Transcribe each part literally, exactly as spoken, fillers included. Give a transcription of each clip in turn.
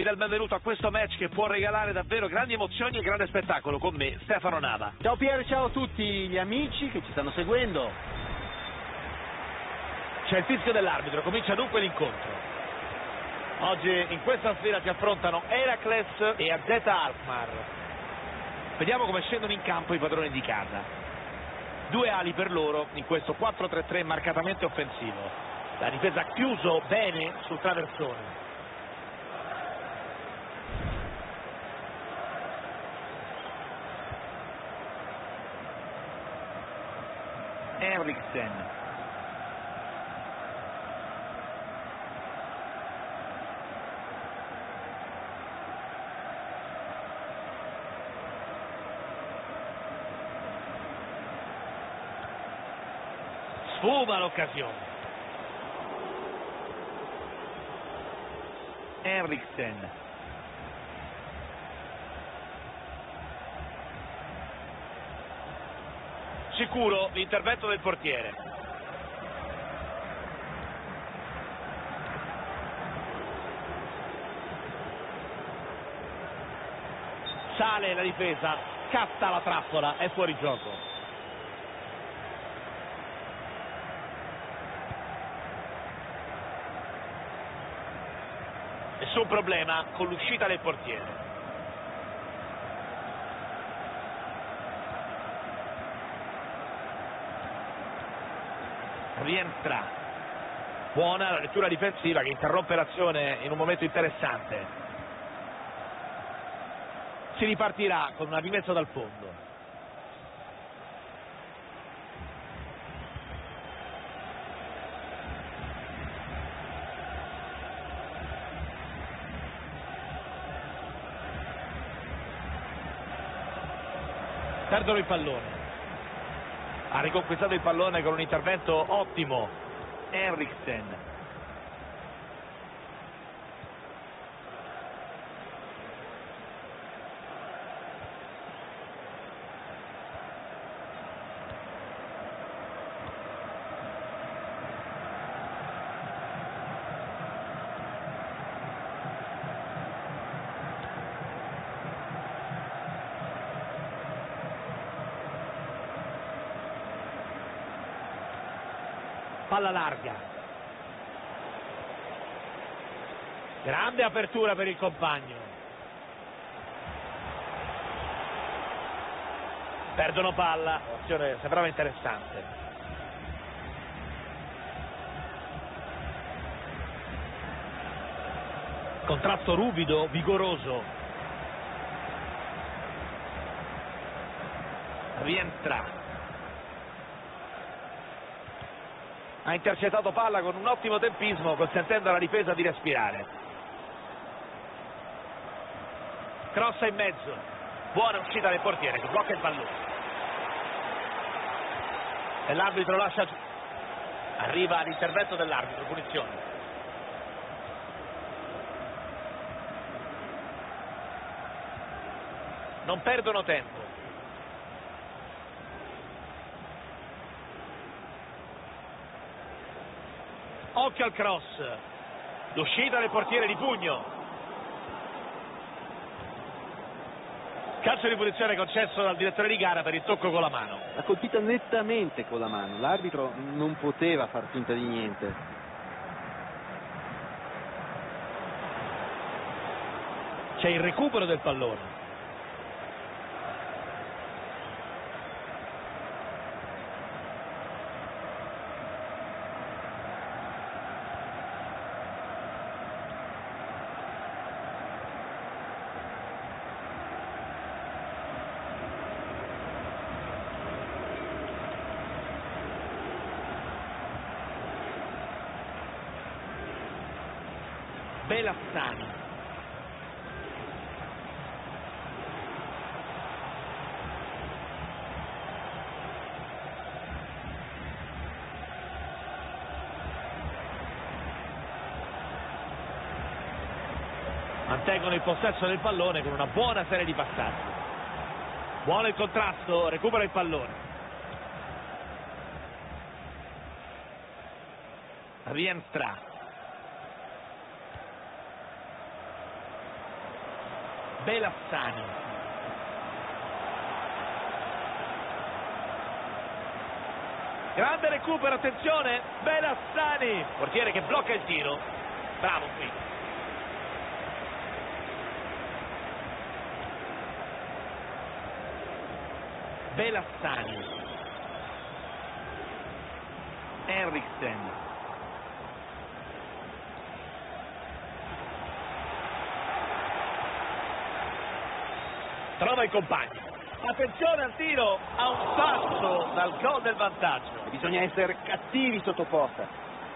do il benvenuto a questo match che può regalare davvero grandi emozioni e grande spettacolo con me, Stefano Nava. Ciao Pier, ciao a tutti gli amici che ci stanno seguendo. C'è il fischio dell'arbitro, comincia dunque l'incontro. Oggi in questa sfida si affrontano Heracles e A Z Alkmaar. Vediamo come scendono in campo i padroni di casa. Due ali per loro in questo quattro tre tre marcatamente offensivo. La difesa ha chiuso bene sul traversone. Eriksen. Sfuma l'occasione. Eriksen. Sicuro l'intervento del portiere. Sale la difesa, scatta la trappola, è fuori gioco. Nessun problema con l'uscita del portiere. Rientra. Buona la lettura difensiva che interrompe l'azione in un momento interessante. Si ripartirà con una rimessa dal fondo. Perdono il pallone. Ha riconquistato il pallone con un intervento ottimo. Eriksen. Palla larga. Grande apertura per il compagno. Perdono palla. L'azione sembrava interessante. Contrasto ruvido, vigoroso. Rientra. Ha intercettato palla con un ottimo tempismo, consentendo alla difesa di respirare. Crossa in mezzo. Buona uscita del portiere che blocca il pallone. E l'arbitro lascia giù. Arriva l'intervento dell'arbitro, punizione. Non perdono tempo. Occhio al cross, l'uscita del portiere di pugno. Calcio di punizione concesso dal direttore di gara per il tocco con la mano. L'ha colpita nettamente con la mano, l'arbitro non poteva far finta di niente. C'è il recupero del pallone. Belassani. Mantengono il possesso del pallone con una buona serie di passaggi. Buono il contrasto, recupera il pallone. Rientra. Belassani. Grande recupero, attenzione, Belassani, portiere che blocca il tiro, bravo qui. Belassani. Henriksen. Trova il compagno. Attenzione al tiro, a un passo dal gol del vantaggio. E bisogna essere cattivi sotto porta.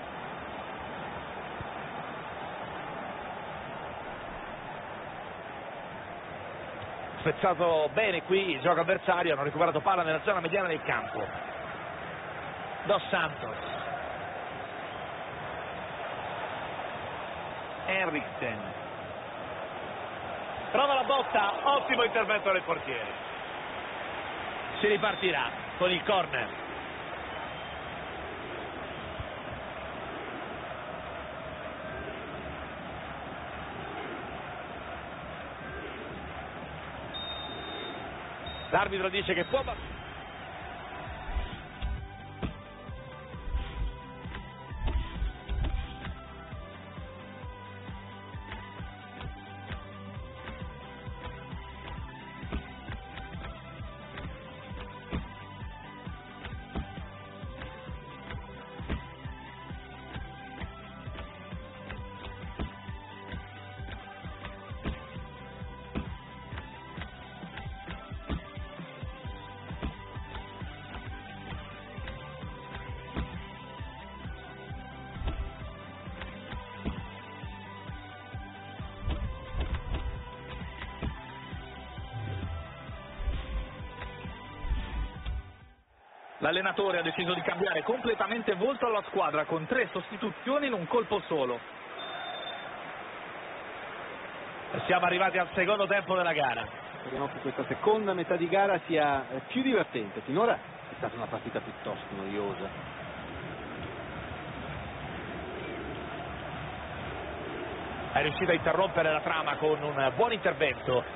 Spezzato bene qui il gioco avversario, hanno recuperato palla nella zona mediana del campo. Dos Santos. Henriksen. Trova la botta, ottimo intervento del portiere. Si ripartirà con il corner. L'arbitro dice che può... L'allenatore ha deciso di cambiare completamente volto alla squadra con tre sostituzioni in un colpo solo. Siamo arrivati al secondo tempo della gara. Speriamo che questa seconda metà di gara sia più divertente. Finora è stata una partita piuttosto noiosa. È riuscito a interrompere la trama con un buon intervento.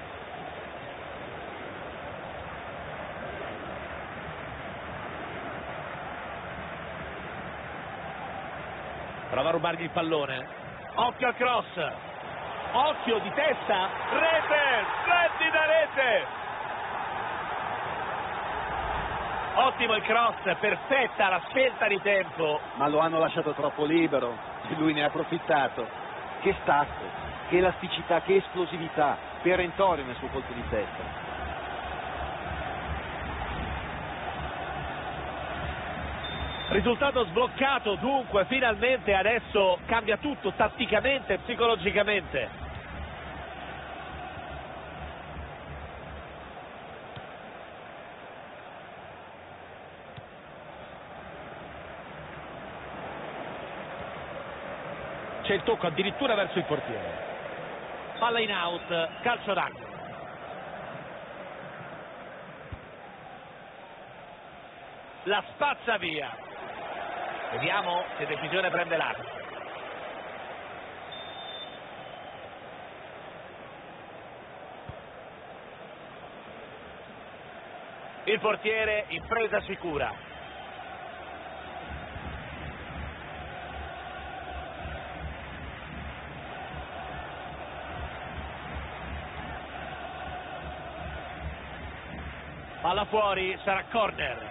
Prova a rubargli il pallone. Occhio al cross. Occhio di testa. Rete. Splendida rete. Ottimo il cross. Perfetta la scelta di tempo. Ma lo hanno lasciato troppo libero e lui ne ha approfittato. Che stacco, che elasticità, che esplosività. Perentorio nel suo colpo di testa. Risultato sbloccato, dunque finalmente adesso cambia tutto tatticamente e psicologicamente. C'è il tocco addirittura verso il portiere. Palla in out, calcio d'angolo. La spazza via. Vediamo che decisione prende l'arbitro. Il portiere in presa sicura. Palla fuori, sarà corner.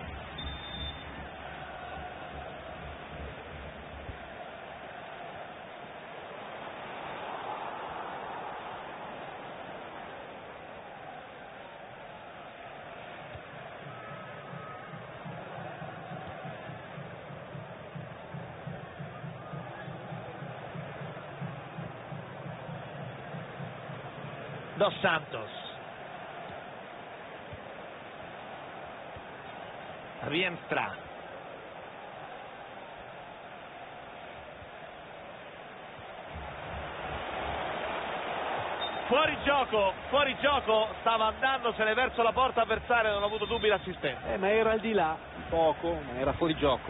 Dos Santos. Rienstra. Fuori gioco, fuori gioco, stava andandosene verso la porta avversaria, non ho avuto dubbi l'assistente. Eh, ma era al di là, poco, ma era fuori gioco.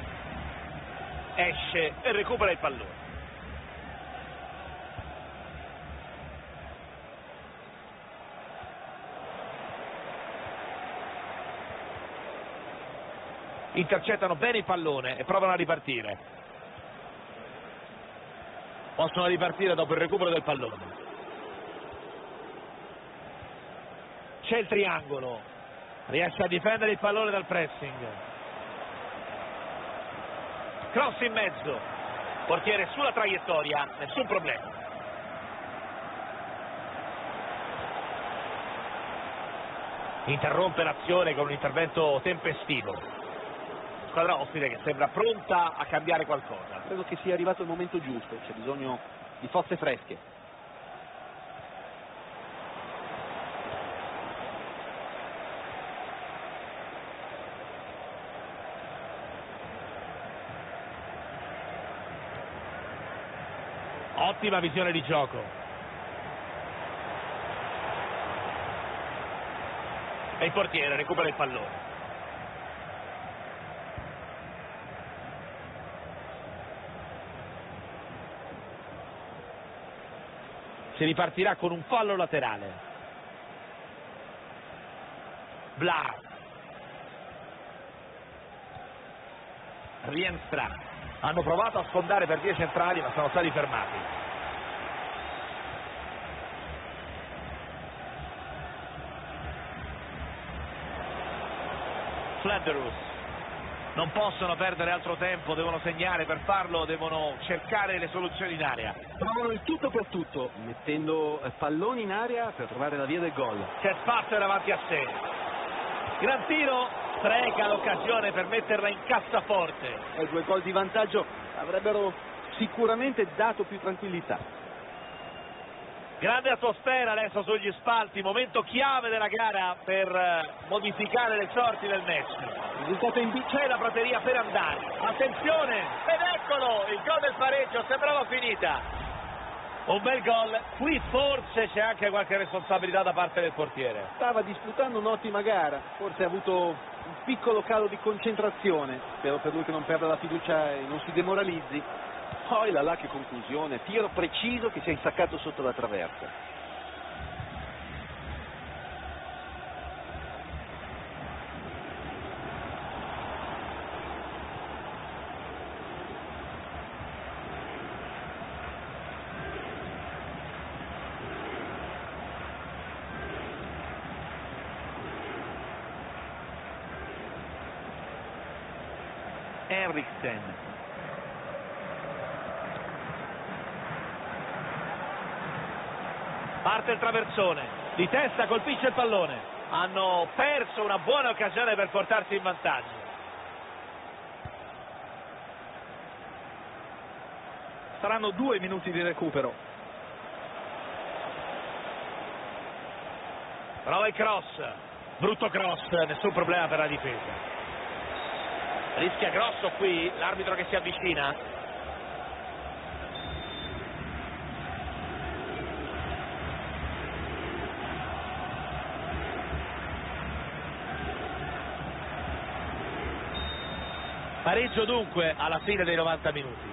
Esce e recupera il pallone. intercettano bene il pallone e provano a ripartire. Possono ripartire dopo il recupero del pallone. C'è il triangolo, riesce a difendere il pallone dal pressing. Cross in mezzo, portiere sulla traiettoria, nessun problema. Interrompe l'azione con un intervento tempestivo. Squadra ospite che sembra pronta a cambiare qualcosa. Credo che sia arrivato il momento giusto, c'è bisogno di forze fresche. Ottima visione di gioco. E il portiere recupera il pallone. Si ripartirà con un fallo laterale. Bla. Rientra. Hanno provato a sfondare per vie centrali ma sono stati fermati. Flanders. Non possono perdere altro tempo, devono segnare, per farlo devono cercare le soluzioni in area. Provano il tutto per tutto, mettendo palloni in area per trovare la via del gol. C'è spazio davanti a sé. Gran tiro, spreca l'occasione per metterla in cassaforte. E due gol di vantaggio avrebbero sicuramente dato più tranquillità. Grande atmosfera adesso sugli spalti, momento chiave della gara per modificare le sorti del match. Risultato in B. C'è la prateria per andare, attenzione, ed eccolo, il gol del pareggio, sembrava finita. Un bel gol, qui forse c'è anche qualche responsabilità da parte del portiere. Stava disputando un'ottima gara, forse ha avuto un piccolo calo di concentrazione, spero per lui che non perda la fiducia e non si demoralizzi. Poi là là che conclusione, tiro preciso che si è insaccato sotto la traversa. Henriksen. Parte il traversone, di testa colpisce il pallone. Hanno perso una buona occasione per portarsi in vantaggio. Saranno due minuti di recupero. Prova il cross, brutto cross, nessun problema per la difesa. Rischia grosso qui l'arbitro che si avvicina. Pareggio dunque alla fine dei novanta minuti.